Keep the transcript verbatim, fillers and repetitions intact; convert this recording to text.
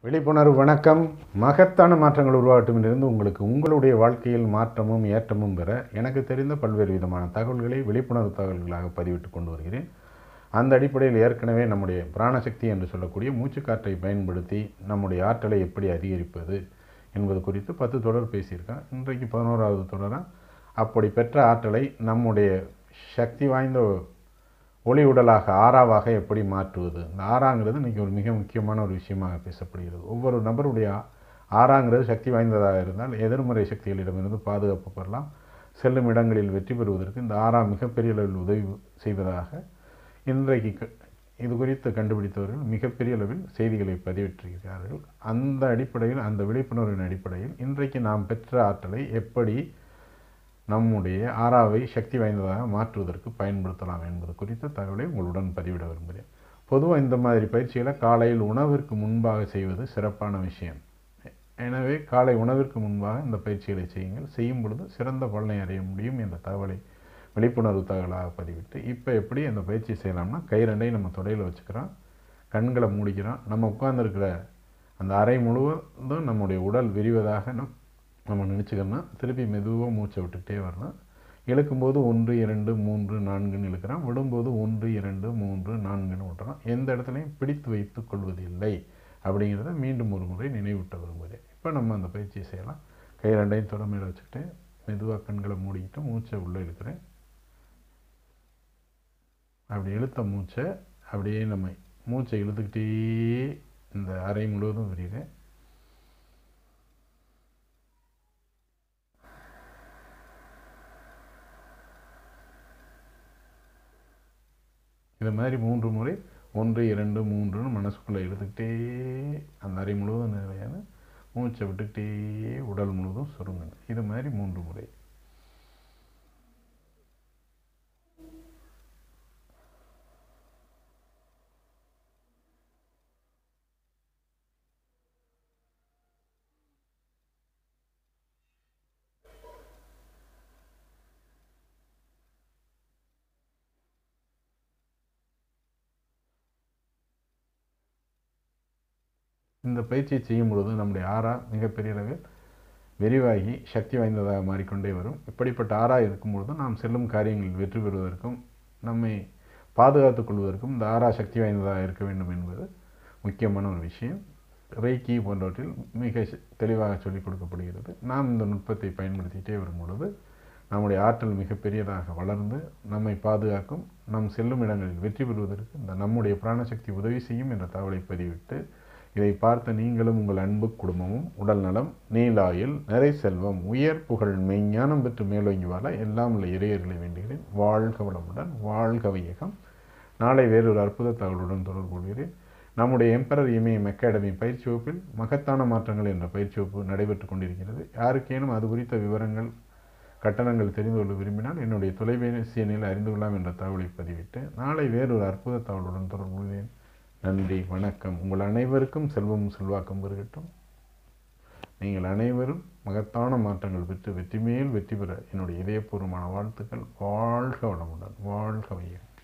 விழிப்புணர்வு வணக்கம். மகத்தான மாற்றங்கள் உருவாகட்டும் என்றிருந்து உங்களுக்கு உங்களுடைய வாழ்க்கையில் மாற்றமும் ஏற்றமும் பெற எனக்கு தெரிந்த பல்வேறு விதமான தகவல்களை விழிப்புணர்வு தகவல்களாக பதிவிட்டு கொண்டு வருகிறேன். அந்த அடிப்படையில் ஏற்கனவே நம்முடைய பிராணசக்தி என்று சொல்லக்கூடிய மூச்சுக்காற்றை பயன்படுத்தி நம்முடைய ஆற்றலை எப்படி அதிகரிப்பது என்பது குறித்து பத்து தொடர் பேசியிருக்கேன். இன்றைக்கு பதினோராவது தொடராக அப்படி பெற்ற ஆற்றலை நம்முடைய சக்தி வாய்ந்த ஒளி உடலாக ஆறாவாக எப்படி மாற்றுவது. இந்த ஆறாங்கிறது இன்றைக்கி ஒரு மிக முக்கியமான ஒரு விஷயமாக பேசப்படுகிறது. ஒவ்வொரு நபருடைய ஆறாங்கிறது சக்தி வாய்ந்ததாக இருந்தால் எதிர்மறை சக்திகளிடமிருந்து பாதுகாப்பு பெறலாம். செல்லும் இடங்களில் வெற்றி பெறுவதற்கு இந்த ஆறாம் மிகப்பெரிய அளவில் உதவி செய்வதாக இன்றைக்கு இது குறித்து கண்டுபிடித்தவர்கள் மிகப்பெரிய அளவில் செய்திகளை பதிவிட்டிருக்கிறார்கள். அந்த அடிப்படையில், அந்த விழிப்புணர்வின் அடிப்படையில் இன்றைக்கு நாம் பெற்ற ஆற்றலை எப்படி நம்முடைய ஆறாவை சக்தி வாய்ந்ததாக மாற்றுவதற்கு பயன்படுத்தலாம் என்பது குறித்த தகவலை உங்களுடன் பதிவிட விரும்புகிறேன். பொதுவாக இந்த மாதிரி பயிற்சிகளை காலையில் உணவிற்கு முன்பாக செய்வது சிறப்பான விஷயம். எனவே காலை உணவிற்கு முன்பாக இந்த பயிற்சிகளை செய்யுங்கள். செய்யும் பொழுது சிறந்த பலனை அடைய முடியும் என்ற தகவலை விழிப்புணர்வு தகவலாக பதிவிட்டு, இப்போ எப்படி அந்த பயிற்சி செய்யலாம்னா, கை ரெண்டையும் நம்ம தொடையில் வச்சுக்கிறோம், கண்களை மூடிக்கிறோம். நம்ம உட்கார்ந்துருக்கிற அந்த அறை முழுவதும் நம்முடைய உடல் விரிவதாக நம் நம்ம நினச்சிக்கணும். திருப்பி மெதுவாக மூச்சை விட்டுக்கிட்டே வரணும். இழுக்கும்போது ஒன்று இரண்டு மூன்று நான்குன்னு இழுக்கிறோம், விடும்போது ஒன்று இரண்டு மூன்று நான்குன்னு விட்டுறோம். எந்த இடத்துலையும் பிடித்து வைத்து கொள்வதில்லை அப்படிங்கிறத மீண்டும் ஒரு முறை நினைவூட்ட விரும்புகிறேன். இப்போ நம்ம அந்த பயிற்சியை செய்யலாம். கை ரெண்டையும் தொட மேலே வச்சுக்கிட்டு மெதுவாக கண்களை மூடிக்கிட்டு மூச்சை உள்ளே இழுக்கிறேன். அப்படி இழுத்த மூச்சை அப்படியே நம்ம மூச்சை இழுத்துக்கிட்டே இந்த அறை முழுவதும் விரிகிறேன். இது மாதிரி மூன்று முறை ஒன்று இரண்டு மூன்றுன்னு மனசுக்குள்ளே இழுத்துக்கிட்டே அந்த அறை முழுவதும் நிறையான மூச்சை விட்டுக்கிட்டே உடல் முழுவதும் சுருங்குங்க. இது மாதிரி மூன்று முறை. இந்த பயிற்சியை செய்யும் பொழுது நம்முடைய ஆறா மிகப்பெரிய அளவில் விரிவாகி சக்தி வாய்ந்ததாக மாறிக்கொண்டே வரும். இப்படிப்பட்ட ஆறா இருக்கும்பொழுது நாம் செல்லும் காரியங்களில் வெற்றி பெறுவதற்கும் நம்மை பாதுகாத்துக் கொள்வதற்கும் இந்த ஆறா சக்தி வாய்ந்ததாக இருக்க வேண்டும் என்பது முக்கியமான ஒரு விஷயம். ரேக்கி போன்றவற்றில் மிக தெளிவாக சொல்லிக் கொடுக்கப்படுகிறது. நாம் இந்த நுட்பத்தை பயன்படுத்திகிட்டே வரும் பொழுது நம்முடைய ஆற்றல் மிகப்பெரியதாக வளர்ந்து நம்மை பாதுகாக்கும். நம் செல்லும் இடங்களில் வெற்றி பெறுவதற்கு இந்த நம்முடைய பிராணசக்தி உதவி செய்யும் என்ற தகவலை பதிவிட்டு, இதை பார்த்த நீங்களும் உங்கள் அன்பு குடும்பமும் உடல் நலம், நீலாயில், நிறை செல்வம், உயர் புகழ், மெய்ஞானம் பெற்று மேலோங்கி வாழ எல்லாம் உள்ள இறையர்களை வேண்டுகிறேன். வாழ்க வளமுடன், வாழ்க வையகம். நாளை வேறொரு அற்புத தகவலுடன் தொடர்பு கொள்கிறேன். நம்முடைய எம்பரர் இமயம் அகாடமி பயிற்சி வகுப்பில் மகத்தான மாற்றங்கள் என்ற பயிற்சி வகுப்பு நடைபெற்று கொண்டிருக்கிறது. யாருக்கேனும் அது குறித்த விவரங்கள், கட்டணங்கள் தெரிந்து கொள்ள விரும்பினால் என்னுடைய தொலைபேசி எண்ணில் அறிந்து கொள்ளலாம் என்ற தகவலை பதிவிட்டு நாளை வேறொரு அற்புத தகவலுடன் தொடர்பு கொள்கிறேன். நன்றி, வணக்கம். உங்கள் அனைவருக்கும் செல்வமும் செல்வாக்கும் பெருகட்டும். நீங்கள் அனைவரும் மகத்தான மாற்றங்கள் பெற்று வெற்றி மேல் வெற்றி பெற என்னுடைய இதயபூர்வமான வாழ்த்துக்கள். வாழ்க வளமுடன், வாழ்க வையகம்.